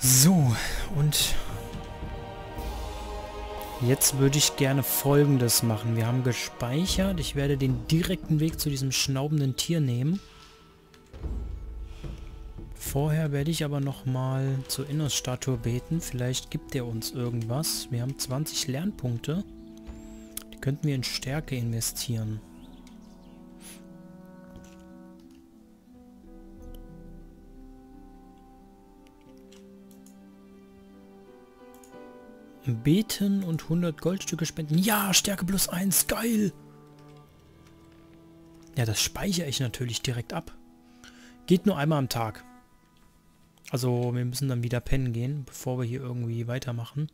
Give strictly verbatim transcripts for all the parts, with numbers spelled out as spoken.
So, und jetzt würde ich gerne Folgendes machen. Wir haben gespeichert. Ich werde den direkten Weg zu diesem schnaubenden Tier nehmen. Vorher werde ich aber nochmal zur Innos-Statue beten. Vielleicht gibt er uns irgendwas. Wir haben zwanzig Lernpunkte. Die könnten wir in Stärke investieren. Beten und hundert Goldstücke spenden. Ja, Stärke plus eins. Geil! Ja, das speichere ich natürlich direkt ab. Geht nur einmal am Tag. Also wir müssen dann wieder pennen gehen, bevor wir hier irgendwie weitermachen.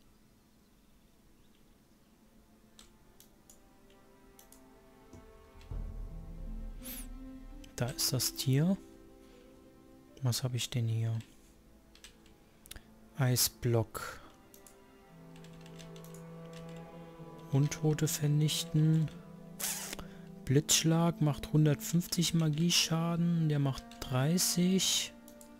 Da ist das Tier. Was habe ich denn hier? Eisblock. Untote vernichten. Blitzschlag macht hundertfünfzig Magieschaden. Der macht dreißig.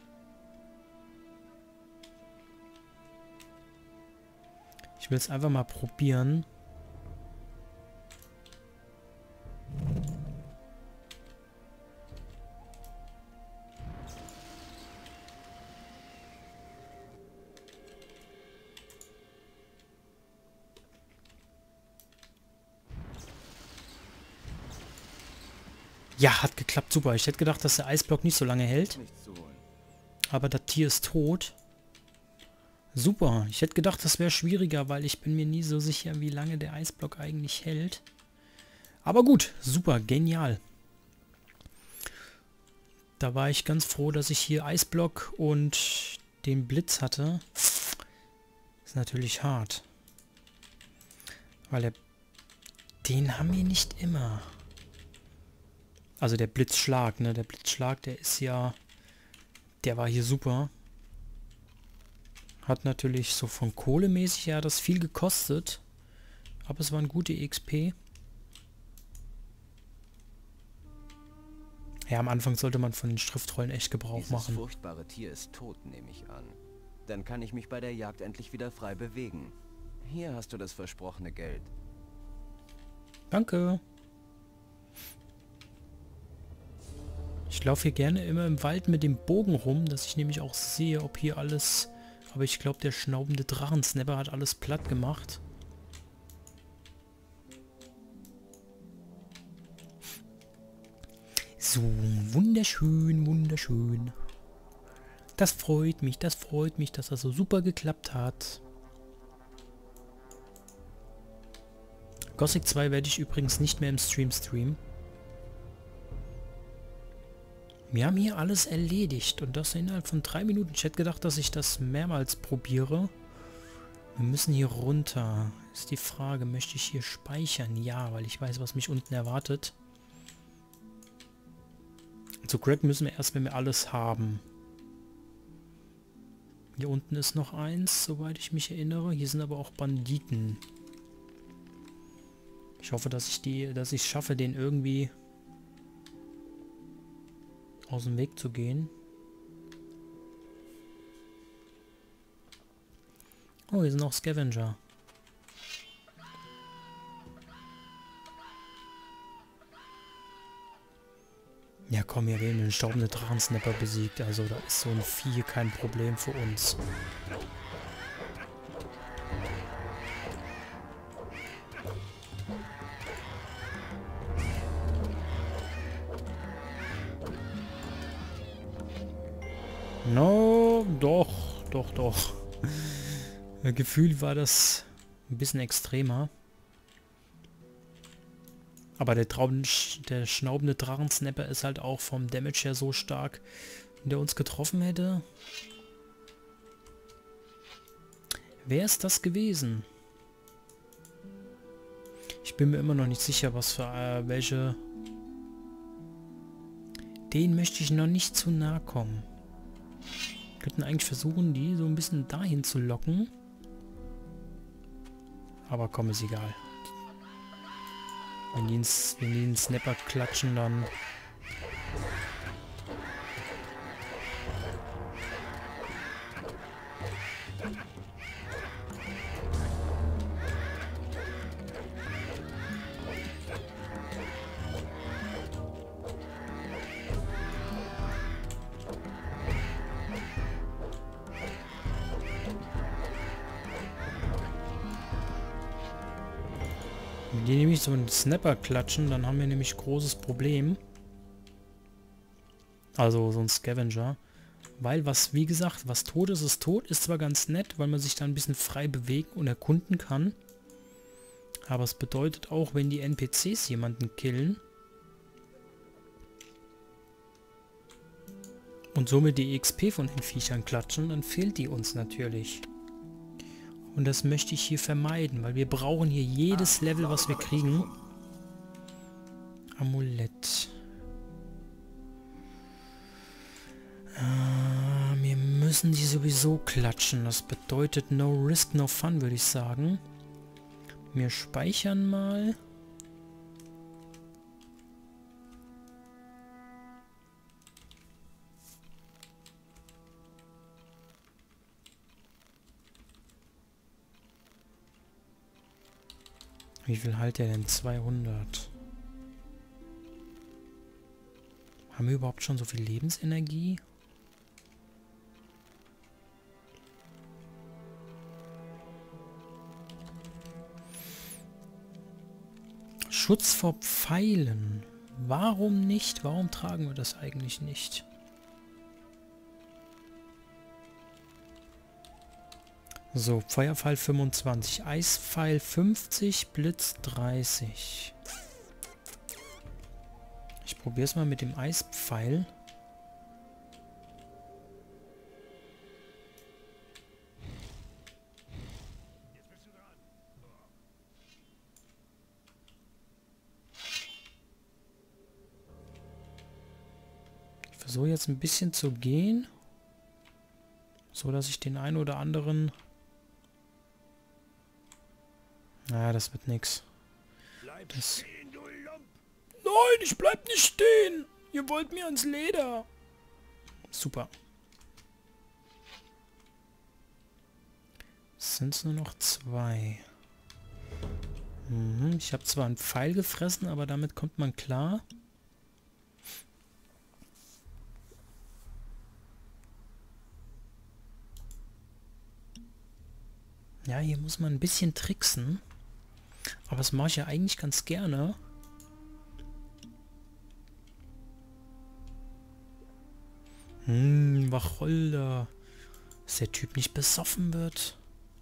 Ich will es einfach mal probieren. Ja, hat geklappt, super. Ich hätte gedacht, dass der Eisblock nicht so lange hält. Aber das Tier ist tot. Super. Ich hätte gedacht, das wäre schwieriger, weil ich bin mir nie so sicher, wie lange der Eisblock eigentlich hält. Aber gut, super, genial. Da war ich ganz froh, dass ich hier Eisblock und den Blitz hatte. Ist natürlich hart. Weil der... Den haben wir nicht immer. Also der Blitzschlag, ne? Der Blitzschlag, der ist ja... Der war hier super. Hat natürlich so von Kohlemäßig ja das viel gekostet. Aber es war eine gute E X P. Ja, am Anfang sollte man von den Schriftrollen echt Gebrauch Dieses machen. Das furchtbare Tier ist tot, nehme ich an. Dann kann ich mich bei der Jagd endlich wieder frei bewegen. Hier hast du das versprochene Geld. Danke. Ich laufe hier gerne immer im Wald mit dem Bogen rum, dass ich nämlich auch sehe, ob hier alles... Aber ich glaube, der schnaubende Drachensnapper hat alles platt gemacht. So, wunderschön, wunderschön. Das freut mich, das freut mich, dass das so super geklappt hat. Gothic zwei werde ich übrigens nicht mehr im Stream streamen. Wir haben hier alles erledigt und das innerhalb von drei Minuten. Ich hätte gedacht, dass ich das mehrmals probiere. Wir müssen hier runter. Ist die Frage, möchte ich hier speichern? Ja, weil ich weiß, was mich unten erwartet. Zu Greg müssen wir erst, wenn wir alles haben. Hier unten ist noch eins, soweit ich mich erinnere. Hier sind aber auch Banditen. Ich hoffe, dass ich die, dass ich es schaffe, den irgendwie aus dem Weg zu gehen. Oh, hier sind auch Scavenger. Ja komm, wir haben den staubenden Drachensnapper besiegt. Also da ist so ein Vieh kein Problem für uns. No, doch, doch, doch. Gefühlt war das ein bisschen extremer. Aber der, Traum, der schnaubende Drachensnapper ist halt auch vom Damage her so stark, wenn der uns getroffen hätte. Wer ist das gewesen? Ich bin mir immer noch nicht sicher, was für äh, welche... Den möchte ich noch nicht zu nahe kommen. Wir könnten eigentlich versuchen, die so ein bisschen dahin zu locken. Aber komm, ist egal. Wenn die, ins, wenn die einen Snapper klatschen, dann... Wenn die nämlich so einen Snapper klatschen, dann haben wir nämlich großes Problem. Also so ein Scavenger. Weil was, wie gesagt, was tot ist, ist tot. Ist zwar ganz nett, weil man sich da ein bisschen frei bewegen und erkunden kann. Aber es bedeutet auch, wenn die N P Cs jemanden killen und somit die X P von den Viechern klatschen, dann fehlt die uns natürlich. Und das möchte ich hier vermeiden, weil wir brauchen hier jedes Level, was wir kriegen. Amulett. Äh, wir müssen die sowieso klatschen. Das bedeutet no risk, no fun, würde ich sagen. Wir speichern mal. Wie viel halt der denn? zweihundert. Haben wir überhaupt schon so viel Lebensenergie? Schutz vor Pfeilen. Warum nicht? Warum tragen wir das eigentlich nicht? So, Feuerpfeil fünfundzwanzig, Eispfeil fünfzig, Blitz dreißig. Ich probiere es mal mit dem Eispfeil. Ich versuche jetzt ein bisschen zu gehen, so dass ich den einen oder anderen... Ah, das wird nix. Das Nein, ich bleib nicht stehen! Ihr wollt mir ans Leder! Super. Es sind nur noch zwei. Mhm, ich habe zwar einen Pfeil gefressen, aber damit kommt man klar. Ja, hier muss man ein bisschen tricksen. Aber das mache ich ja eigentlich ganz gerne. Hm, Wacholder. Dass der Typ nicht besoffen wird.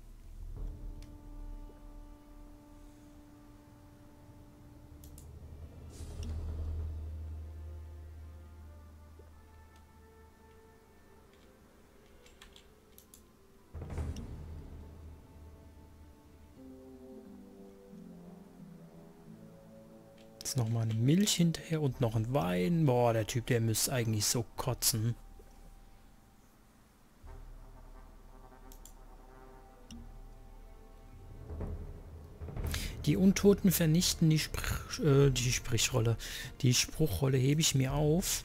Jetzt nochmal eine Milch hinterher und noch ein Wein. Boah, der Typ, der müsste eigentlich so kotzen. Die Untoten vernichten die, Sprich, äh, die Sprichrolle. Die Spruchrolle hebe ich mir auf.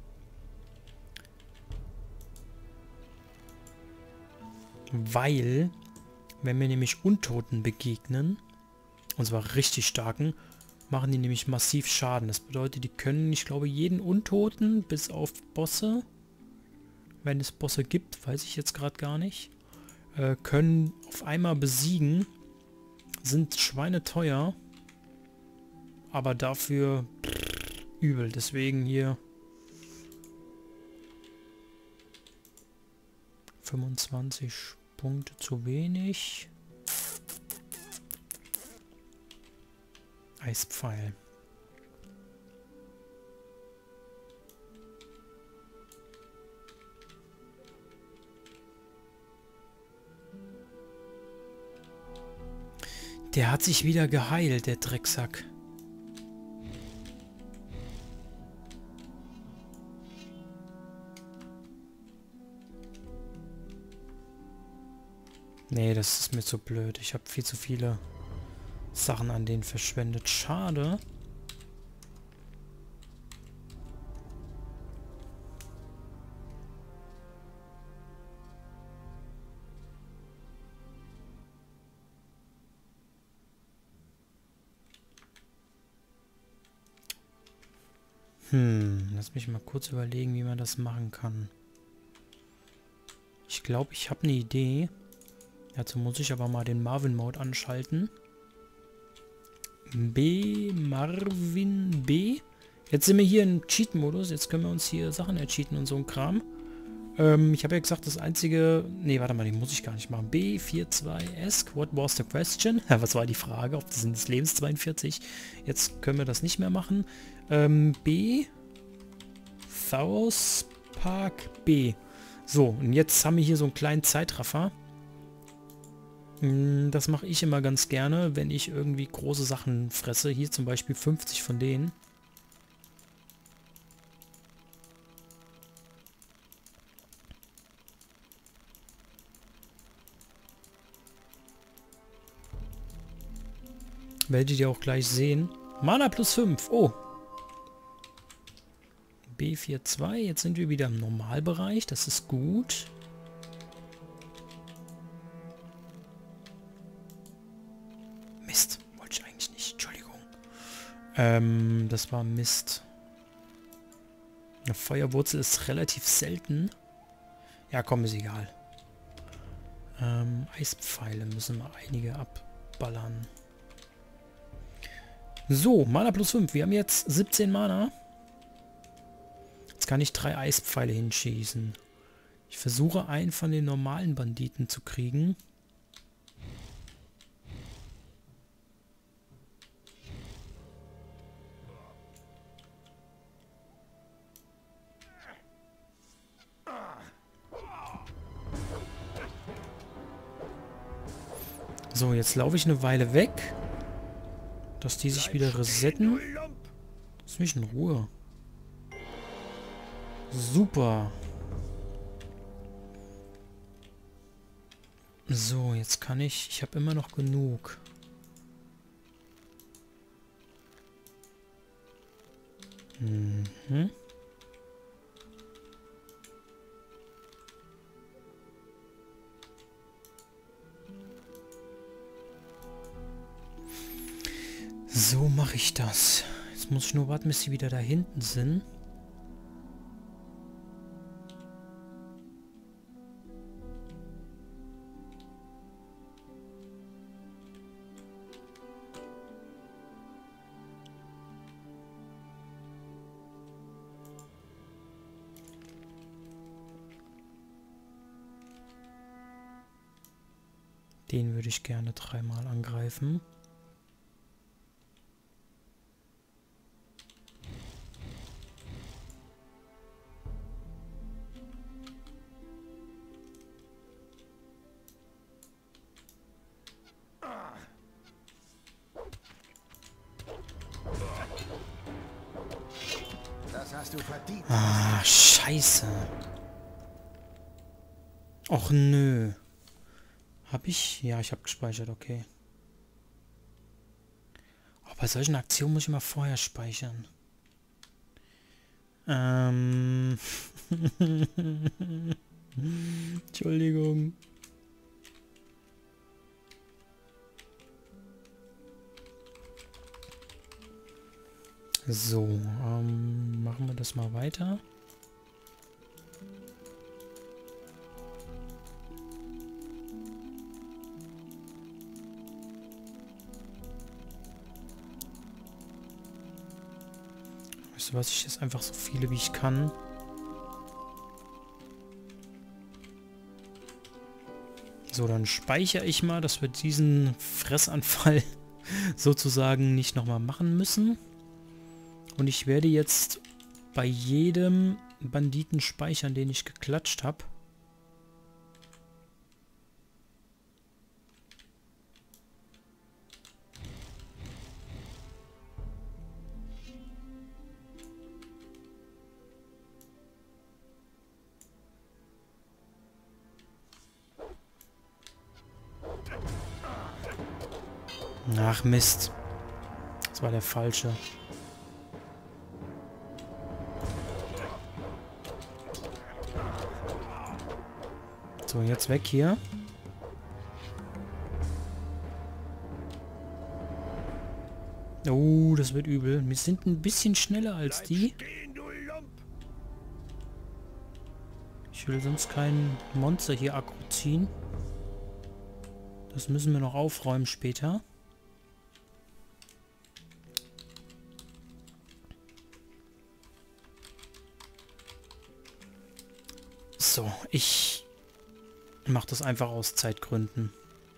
Weil, wenn wir nämlich Untoten begegnen, und zwar richtig starken, machen die nämlich massiv Schaden. Das bedeutet, die können, ich glaube, jeden Untoten, bis auf Bosse, wenn es Bosse gibt, weiß ich jetzt gerade gar nicht, äh, können auf einmal besiegen. Sind schweineteuer, aber dafür pff, übel. Deswegen hier fünfundzwanzig Punkte zu wenig. Eispfeil. Der hat sich wieder geheilt, der Drecksack. Nee, das ist mir zu blöd. Ich habe viel zu viele Sachen an denen verschwendet. Schade. Hm, lass mich mal kurz überlegen, wie man das machen kann. Ich glaube, ich habe eine Idee. Dazu muss ich aber mal den Marvin Mode anschalten. B, Marvin B. Jetzt sind wir hier im Cheat-Modus. Jetzt können wir uns hier Sachen ercheaten und so ein Kram. Ähm, ich habe ja gesagt, das einzige... Nee, warte mal, den muss ich gar nicht machen. B vier zwei ask, what was the question? Was war die Frage? Auf das sind des Lebens zweiundvierzig. Jetzt können wir das nicht mehr machen. Ähm, B, South Park B. So, und jetzt haben wir hier so einen kleinen Zeitraffer. Das mache ich immer ganz gerne, wenn ich irgendwie große Sachen fresse. Hier zum Beispiel fünfzig von denen. Werdet ihr auch gleich sehen. Mana plus fünf. Oh. B vier zwei. Jetzt sind wir wieder im Normalbereich. Das ist gut. Mist. Wollte ich eigentlich nicht. Entschuldigung. Ähm, das war Mist. Eine Feuerwurzel ist relativ selten. Ja, komm, ist egal. Ähm, Eispfeile müssen wir einige abballern. So, Mana plus fünf. Wir haben jetzt siebzehn Mana. Jetzt kann ich drei Eispfeile hinschießen. Ich versuche einen von den normalen Banditen zu kriegen. So, jetzt laufe ich eine Weile weg. Dass die sich wieder resetten. Lass mich in Ruhe. Super. So, jetzt kann ich... Ich habe immer noch genug. Mhm. So mache ich das. Jetzt muss ich nur warten, bis sie wieder da hinten sind. Den würde ich gerne dreimal angreifen. Das hast du verdient. Ah, scheiße. Och nö. Hab ich? Ja, ich habe gespeichert, okay. Oh, bei solchen Aktionen muss ich immer vorher speichern. Ähm. Entschuldigung. So, ähm, machen wir das mal weiter. Weißt du was, ich jetzt einfach so viele wie ich kann. So, dann speichere ich mal, dass wir diesen Fressanfall sozusagen nicht nochmal machen müssen. Und ich werde jetzt bei jedem Banditen speichern, den ich geklatscht habe. Ach Mist. Das war der falsche. So, jetzt weg hier. Oh, das wird übel. Wir sind ein bisschen schneller als die. Ich will sonst kein Monster hier aggro ziehen. Das müssen wir noch aufräumen später. So, ich mache das einfach aus Zeitgründen.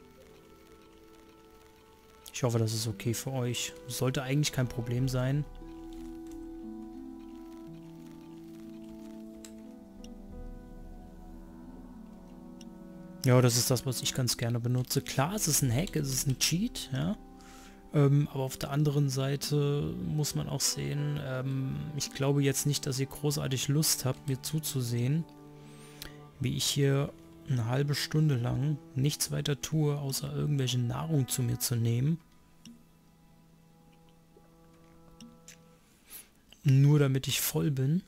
Ich hoffe, das ist okay für euch. Sollte eigentlich kein Problem sein. Ja, das ist das, was ich ganz gerne benutze. Klar, es ist ein Hack, es ist ein Cheat, ja. Ähm, aber auf der anderen Seite muss man auch sehen, ähm, ich glaube jetzt nicht, dass ihr großartig Lust habt, mir zuzusehen, wie ich hier eine halbe Stunde lang nichts weiter tue, außer irgendwelche Nahrung zu mir zu nehmen. Nur damit ich voll bin.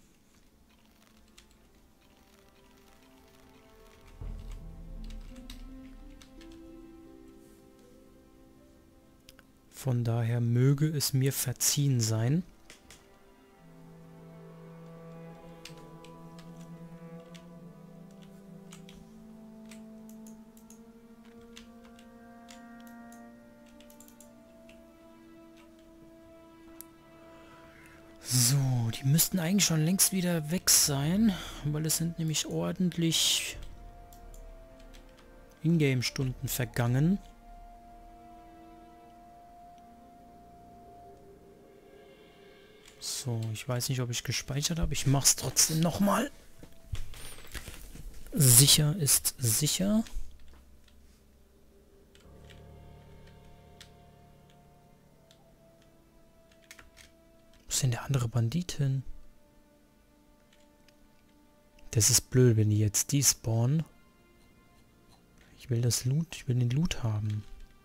Von daher möge es mir verziehen sein. So, die müssten eigentlich schon längst wieder weg sein, weil es sind nämlich ordentlich Ingame-Stunden vergangen. So, ich weiß nicht, ob ich gespeichert habe. Ich mache es trotzdem nochmal. Sicher ist sicher. Wo ist denn der andere Bandit hin? Das ist blöd, wenn die jetzt die spawnen. Ich will das Loot, ich will den Loot haben.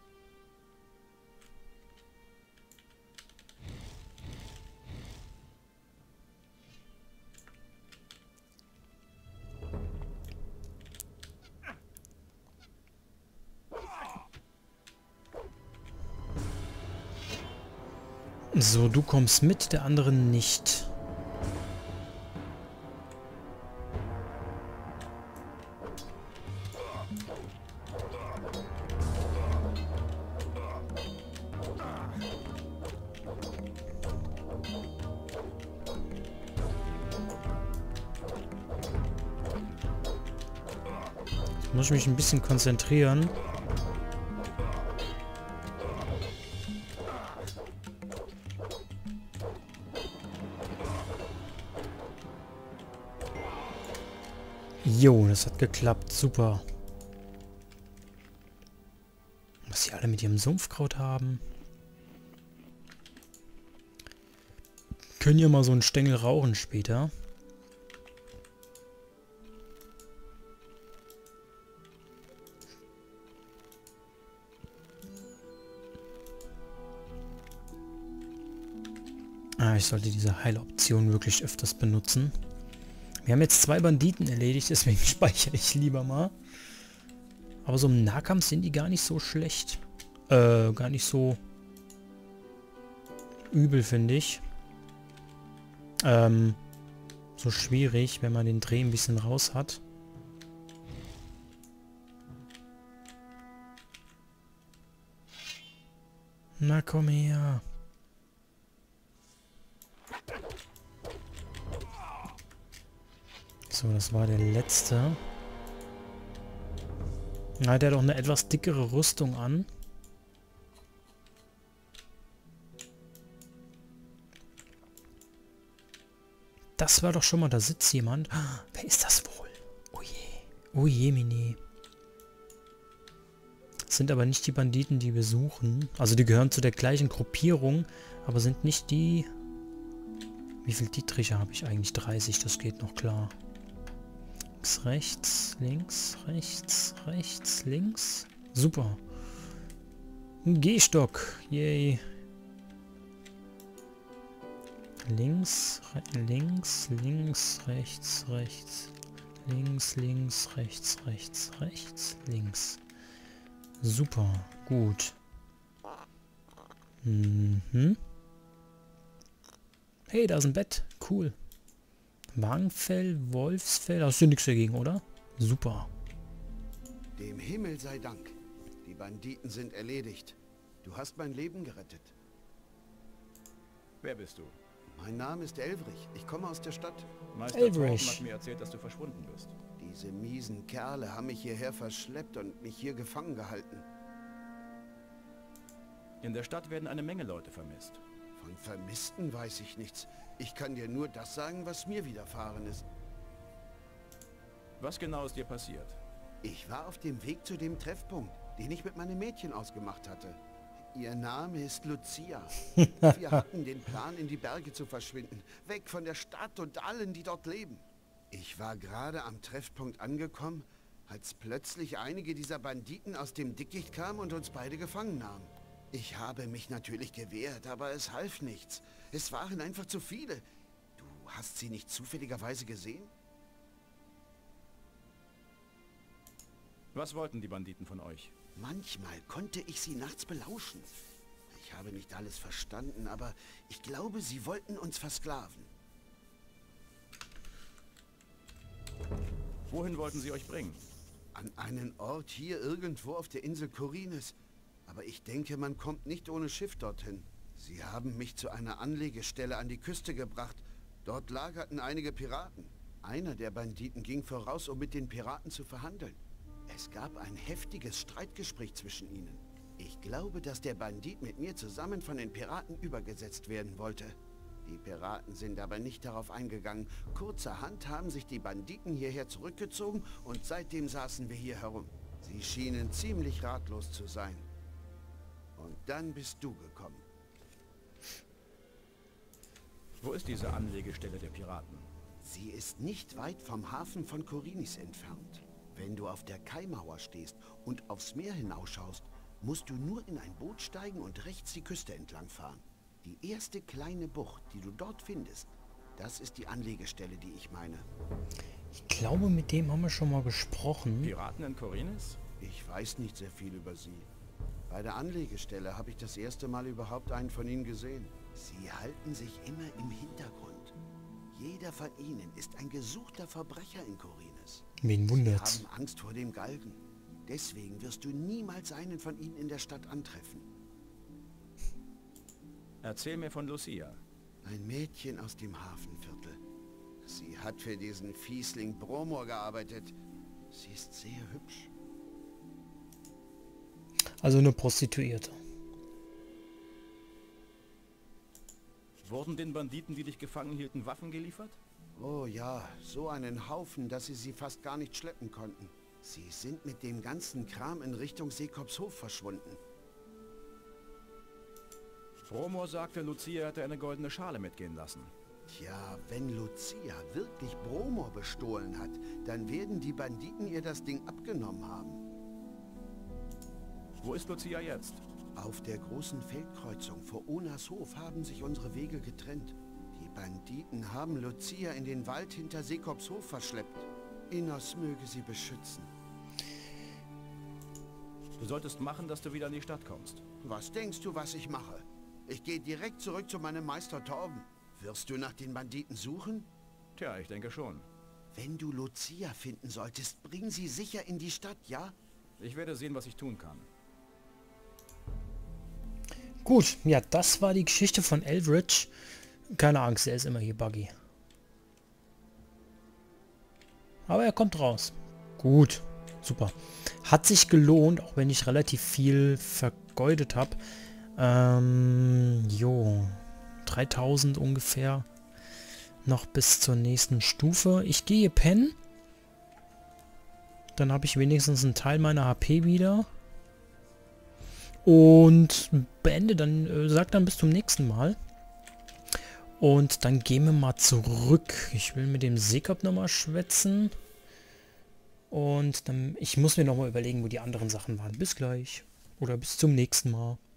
So, du kommst mit, der andere nicht. Jetzt muss ich mich ein bisschen konzentrieren. Jo, das hat geklappt. Super. Was sie alle mit ihrem Sumpfkraut haben. Können ja mal so einen Stängel rauchen später. Ah, ich sollte diese Heiloption wirklich öfters benutzen. Wir haben jetzt zwei Banditen erledigt, deswegen speichere ich lieber mal. Aber so im Nahkampf sind die gar nicht so schlecht. Äh, gar nicht so übel, finde ich. Ähm, so schwierig, wenn man den Dreh ein bisschen raus hat. Na komm her. So, das war der letzte. Na, der hat auch eine etwas dickere Rüstung an. Das war doch schon mal, da sitzt jemand. Wer ist das wohl? Oh je. Oh je, Mini. Das sind aber nicht die Banditen, die wir suchen. Also die gehören zu der gleichen Gruppierung, aber sind nicht die... Wie viel Dietriche habe ich eigentlich? dreißig, das geht noch klar. Links, rechts, links, rechts, rechts, links. Super. Ein Gehstock. Yay. Links, links, links, rechts, rechts. Links, links, rechts, rechts, rechts, links. Super. Gut. Mhm. Hey, da ist ein Bett. Cool. Wagenfell, Wolfsfell, hast du nichts dagegen, oder? Super. Dem Himmel sei Dank. Die Banditen sind erledigt. Du hast mein Leben gerettet. Wer bist du? Mein Name ist Elvrich. Ich komme aus der Stadt. Meister Elvrich. Torben hat mir erzählt, dass du verschwunden bist. Die Diese miesen Kerle haben mich hierher verschleppt und mich hier gefangen gehalten. In der Stadt werden eine Menge Leute vermisst. Von Vermissten weiß ich nichts. Ich kann dir nur das sagen, was mir widerfahren ist. Was genau ist dir passiert? Ich war auf dem Weg zu dem Treffpunkt, den ich mit meinem Mädchen ausgemacht hatte. Ihr Name ist Lucia. Wir hatten den Plan, in die Berge zu verschwinden. Weg von der Stadt und allen, die dort leben. Ich war gerade am Treffpunkt angekommen, als plötzlich einige dieser Banditen aus dem Dickicht kamen und uns beide gefangen nahmen. Ich habe mich natürlich gewehrt, aber es half nichts. Es waren einfach zu viele. Du hast sie nicht zufälligerweise gesehen? Was wollten die Banditen von euch? Manchmal konnte ich sie nachts belauschen. Ich habe nicht alles verstanden, aber ich glaube, sie wollten uns versklaven. Wohin wollten sie euch bringen? An einen Ort hier irgendwo auf der Insel Khorinis. Aber ich denke, man kommt nicht ohne Schiff dorthin. Sie haben mich zu einer Anlegestelle an die Küste gebracht. Dort lagerten einige Piraten. Einer der Banditen ging voraus, um mit den Piraten zu verhandeln. Es gab ein heftiges Streitgespräch zwischen ihnen. Ich glaube, dass der Bandit mit mir zusammen von den Piraten übergesetzt werden wollte. Die Piraten sind aber nicht darauf eingegangen. Kurzerhand haben sich die Banditen hierher zurückgezogen und seitdem saßen wir hier herum. Sie schienen ziemlich ratlos zu sein. Und dann bist du gekommen. Wo ist diese Anlegestelle der Piraten? Sie ist nicht weit vom Hafen von Khorinis entfernt. Wenn du auf der Kaimauer stehst und aufs Meer hinausschaust, musst du nur in ein Boot steigen und rechts die Küste entlang fahren. Die erste kleine Bucht, die du dort findest, das ist die Anlegestelle, die ich meine. Ich glaube, mit dem haben wir schon mal gesprochen. Piraten in Khorinis? Ich weiß nicht sehr viel über sie. Bei der Anlegestelle habe ich das erste Mal überhaupt einen von ihnen gesehen. Sie halten sich immer im Hintergrund. Jeder von ihnen ist ein gesuchter Verbrecher in Khorinis. Wen wundert's? Sie haben Angst vor dem Galgen. Deswegen wirst du niemals einen von ihnen in der Stadt antreffen. Erzähl mir von Lucia. Ein Mädchen aus dem Hafenviertel. Sie hat für diesen Fiesling Bromor gearbeitet. Sie ist sehr hübsch. Also eine Prostituierte. Wurden den Banditen, die dich gefangen hielten, Waffen geliefert? Oh ja, so einen Haufen, dass sie sie fast gar nicht schleppen konnten. Sie sind mit dem ganzen Kram in Richtung Seekops Hof verschwunden. Bromor sagte, Lucia hätte eine goldene Schale mitgehen lassen. Tja, wenn Lucia wirklich Bromor bestohlen hat, dann werden die Banditen ihr das Ding abgenommen haben. Wo ist Lucia jetzt? Auf der großen Feldkreuzung vor Onas Hof haben sich unsere Wege getrennt. Die Banditen haben Lucia in den Wald hinter Seekops Hof verschleppt. Innos möge sie beschützen. Du solltest machen, dass du wieder in die Stadt kommst. Was denkst du, was ich mache? Ich gehe direkt zurück zu meinem Meister Torben. Wirst du nach den Banditen suchen? Tja, ich denke schon. Wenn du Lucia finden solltest, bring sie sicher in die Stadt, ja? Ich werde sehen, was ich tun kann. Gut, ja, das war die Geschichte von Eldritch. Keine Angst, er ist immer hier buggy. Aber er kommt raus. Gut, super. Hat sich gelohnt, auch wenn ich relativ viel vergeudet habe. Ähm, jo, dreitausend ungefähr noch bis zur nächsten Stufe. Ich gehe pennen. Dann habe ich wenigstens einen Teil meiner H P wieder. Und beende dann, äh, sag dann bis zum nächsten Mal. Und dann gehen wir mal zurück. Ich will mit dem Seekop nochmal schwätzen. Und dann, ich muss mir nochmal überlegen, wo die anderen Sachen waren. Bis gleich. Oder bis zum nächsten Mal.